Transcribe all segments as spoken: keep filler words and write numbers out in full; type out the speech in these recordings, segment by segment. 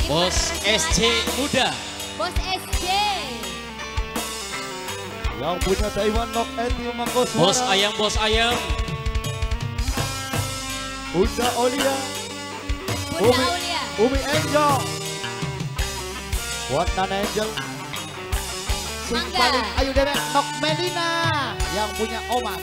Bos S C Muda. Bos S C. Yang punya Taiwan Nok Eti Mangkos. Bos Ayam, Bos Ayam. Bunda Olia. Bunda Umi, Aulia. Umi Angel. Buat Nana Angel. Sing Mangga. paling ayu dewek Nok Melina. Yang punya Omas.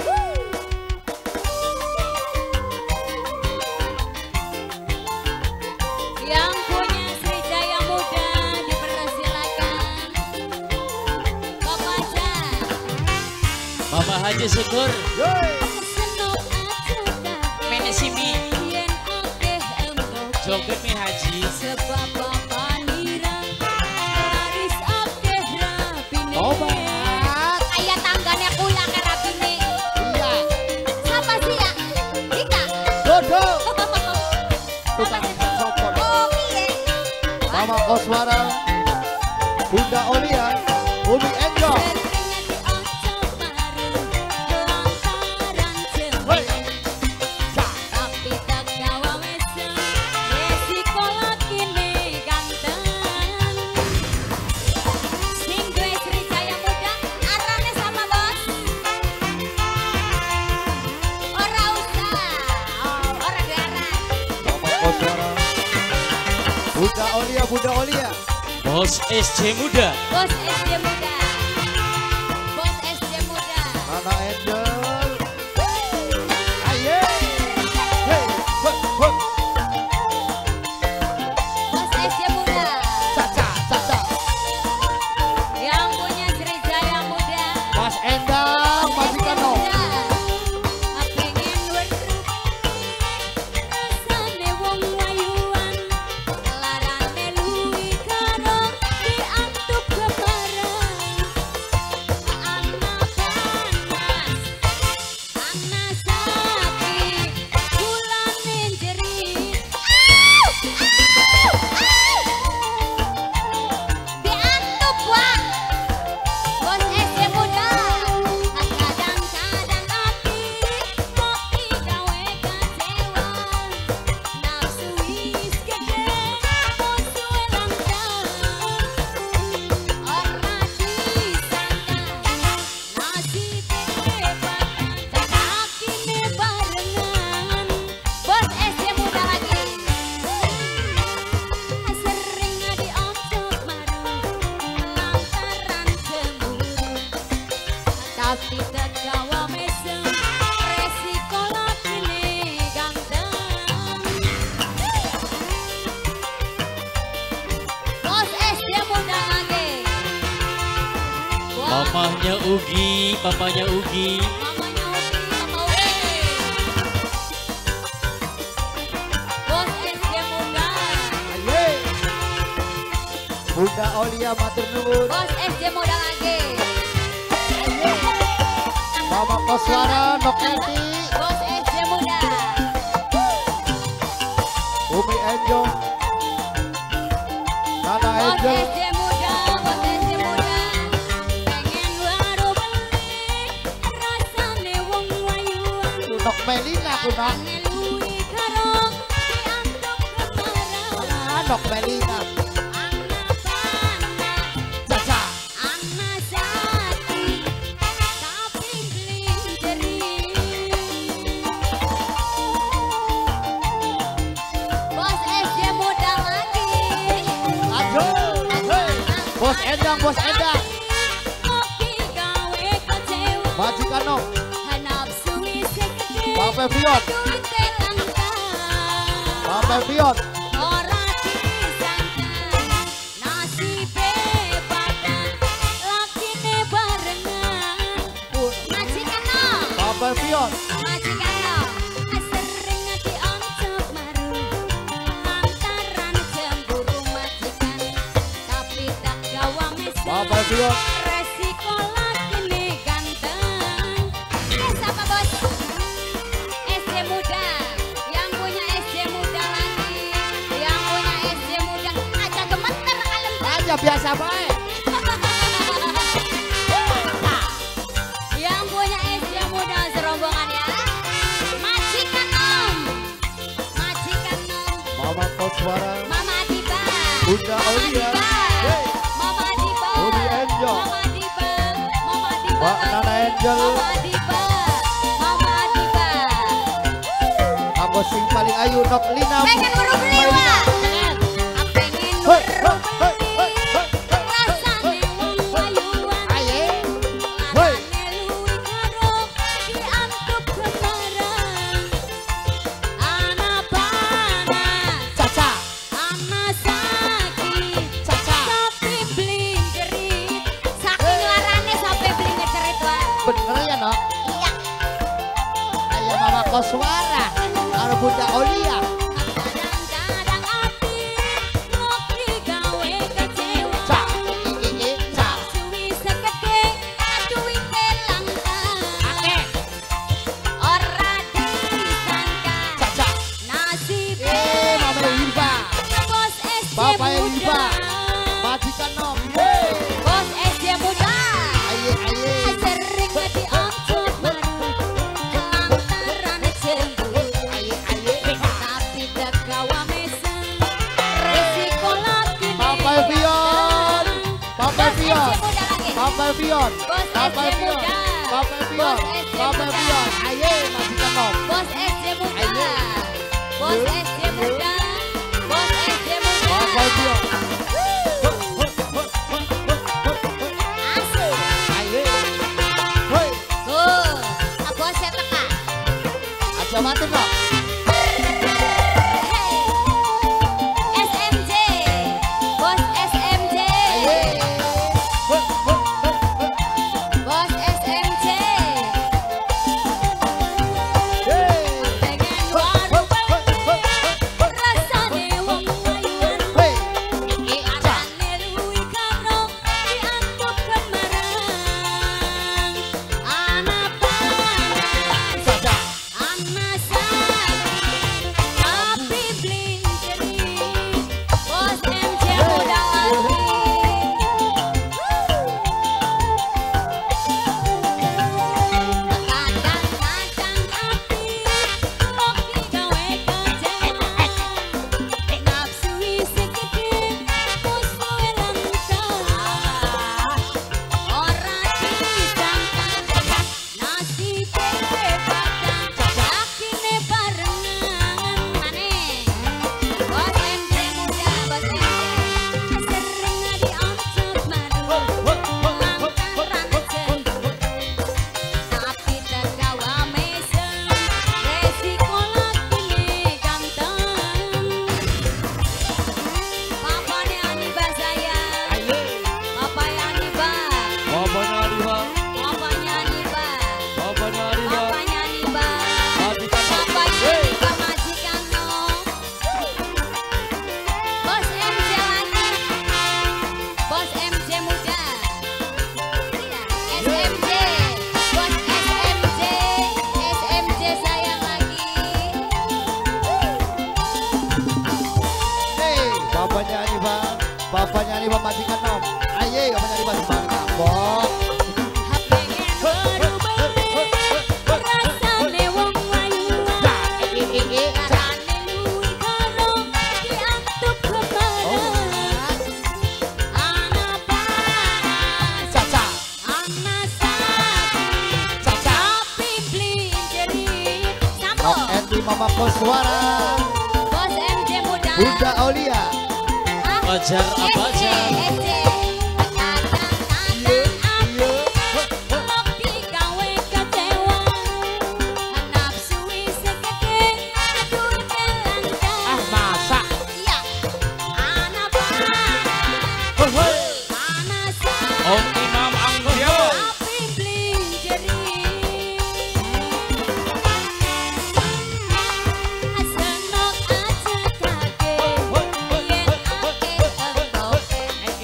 Yang punya Sriwijaya Muda dipersilakan. Bapak aja. Bapak Haji Syukur. Yeay. Senok aja kabeh. Menesimi. Yen akeh embok. Joget mi Haji. Sebab bapak nira laris akeh rapine. Tobat. Kayak tangganya kula ke rapine. Iya. Siapa sih ya? Dika. Dodo. Siapa Tukang sih? saksofon. Oh iya. Mama Koswara. Bunda Olia. Umi Angel. Seringan diocok bareng lantaran Hei. cemeng. Tapi tak gawa mesem, resiko lakine ganteng. Sing duwe Sriwijaya Muda, arane sama bos. Ora usah, oh, ora duwe aran. Mama Koswara. Bunda Olia. Bunda Olia. Bos S C Muda. Bos S D Muda, bos S D Muda. Nana Angel. Aye. Hey. Wah, wah. Bos S D Muda, Caca. Caca. yang punya Sriwijaya Muda. Mas Endang. Majikan no. Pengen weruh rasane wong wayuan, larane luwi karo diantuk kebarang. Ana panas, ana sapi, kulane jerit. Au! Au! Au! Diantuk wah. Bos S D Muda, kadang-kadang hati kopi gawe kecewa. Nafsu wis gede, bos suwe langgang. Ora disangka, nasibe patah, lakine barengan. Bos S D Muda lagi. Sering diocok bareng lantaran cemburu. Tapi tak gawa mesem, resiko lakine ganteng. Bos S D Muda lagi. Wah, Mamahnya Ugi, papanya Ugi. mamanya Ugi, Mama Ugi. Bos S D Muda, Aye. Bunda Olia matur nuwun. Bos S D Muda lagi. Mama Koswara Nok Eti. Bos S D Muda. Umi Angel. Nana Bos Angel. S D Muda, Bos S D Muda. Pengen baru beli, rasane wong wayuan. Nok Melina ku Nok. Larane luwi karo diantuk kemarau. Ah, Nok Melina. Ana panas, Caca. ana sakti, tapi glinjering. Bos S D Muda lagi. Ajo. Hey. Bos Endang, Bos Endang. Kopi gawe kecewa. Majikan Nok. Nafsu wis gede, Bapak Pion. dute langgang. Bapak Pion. Ora disangka, nasibe patah, lakine barengan. Majikan no, Bapak Pion. majikan no, sering diocok maru, lantaran cemburu majikan. Tapi tak gawa mesem, Bapak Pion. resiko lakine ganteng. Eh, siapa bos? S D Muda, yang punya S D Muda lagi, yang punya S D Muda, aja gemeter kalem. Aja biasa baik. Yang punya S D Muda serombongan ya. Majikan Om, majikan Om, Mama Koswara. Mama Tiba. Bunda Aulia, Mama Diba, Budi Angel, Mama Diba, Mama Diba, Mbak Nana Angel, Mama Diba, Mama Diba. Aku sing paling ayu nok Lina. Pengen buru beli Wak. Pengen buru beli. Rasane wong ayuan. Aye. Latane luwih karo diantuk kemarang. Ana panas, Caca, ana sakit, Caca. sapi blinjerit. Saking larane sampai blinjerit Wak. Bener ya nok? Iya. Ayo Mama Koswara, karo Bunda Aulia. Kadang-kadang ati ngopi gawe kecewa. Cak, iki cak. Suwi segede duwite langkah. Akeh. Ora disangka Caca. nasib Eh, Mama Hilba, bos S D Bapak muda. Hilba, majikan nom. Hey. Bos S D muda Aye, aye. sering diocok baru lantaran cemburu. Aye, aye. Tapi tegawa mesem resiko lagi Papa Vion, Papa Vion, Papa Vion, Papa Vion, Papa Vion, Papa Vion. Aye, majikan nom. Bos S D muda, Ayo. bos S D muda, bos S D muda. Papa Vion. Asik. Aye. Hoi, Tuh, bos saya teka. aja mati nok. Hey. S M J, bos S M J, Aye. Hoi, hoi, hoi, hoi. bos S M J. Hey. Pengen Hoi, warung hoi, hoi, hoi, hoi. rasane wong ayuan. Hei, iki cak. Anane luwih karo diantuk kemarang. Ana panas, Caca. ana sakit, tapi blinjerit. Bos M J muda lagi. Kadang-kadang ati ngopi gawe kecewa. Nafsu segede musuhe langkah. Ora disangka nasibe padang yakine barengan maneh. Bos M J muda, bos M J sering diocok malu lantaran cemburu. Tapi tergawa mesem resiko lagi ganteng. Papane Aniba sayang, Aye. papanya Aniba, Papanya Aniba, papanya Aniba, papanya Aniba, papanya Aniba, majikan nom. papanya Aniba majikan nom. Bos M J lagi, bos M J muda, iya S M J, bos S M J, S M J sayang lagi. Hei, bapaknya Aniba, bapaknya Aniba majikan nom. Aye, bapaknya Aniba semangat kapok. Pengen buru-buru rasane wong ayuan. Cak, iki iki cak. Carane luwih karo diantuk kemarang. Ana panas, Caca. ana sakit, Caca. tapi blinjerit. Nok Sampo, Endi Mama Koswara, bos M J muda. Bunda Aulia. Ah, Fajar Abaja, S J, kadang-kadang ati ngopi gawe kecewa. Nafsu segede duwite langkah. Ah, masa. Iya, ana panas, Hoi, hoi. ana Om sakit, Imam Anggia, tapi blinjerit. Senok aja kaget, yen akeh entuk.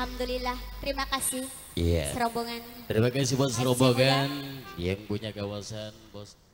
Alhamdulillah, terima kasih Iya. serombongan. Terima kasih buat S C rombongan yang punya kawasan bos.